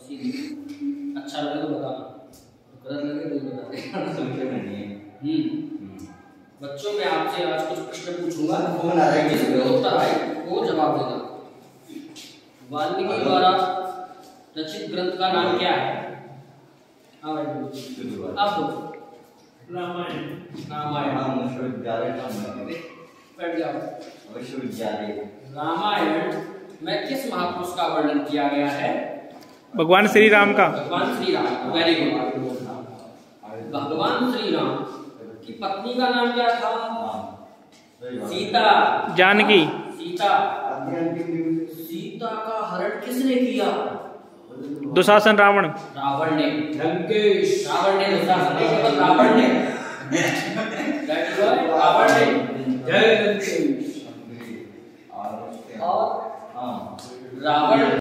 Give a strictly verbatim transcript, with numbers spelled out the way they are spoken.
सीधी। अच्छा लगे तो बताना, गलत लगे तो बता देना। हम्म बच्चों मैं आपसे आज कुछ प्रश्न पूछूंगा, फोन आ रहा है, जिसमें उत्तर आए वो जवाब देना। वाल्मीकि द्वारा रचित ग्रंथ का नाम क्या है? हाँ भाई अब रामायण। रामायण विश्वविद्यालय बैठ जाओ। विश्वविद्यालय रामायण में किस महापुरुष का वर्णन किया गया है? भगवान श्री राम का। भगवान श्री राम। Very good. भगवान श्री राम की पत्नी का नाम क्या था? सीता। जानकी। सीता। सीता का हरण किसने किया? दुशासन रावण। रावण ने। लंकेश। रावण ने दुशासन ने केवल रावण ने रावण ने जय लंकेश। और रावण